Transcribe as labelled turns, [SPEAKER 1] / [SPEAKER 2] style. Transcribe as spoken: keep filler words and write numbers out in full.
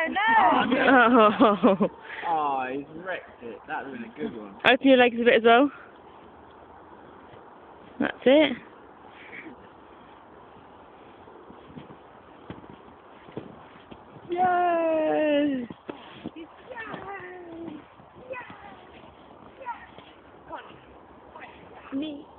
[SPEAKER 1] no!
[SPEAKER 2] Oh. Oh, he's wrecked it. That was a good one.
[SPEAKER 1] Open your legs a bit as well. That's it. Yay! Me.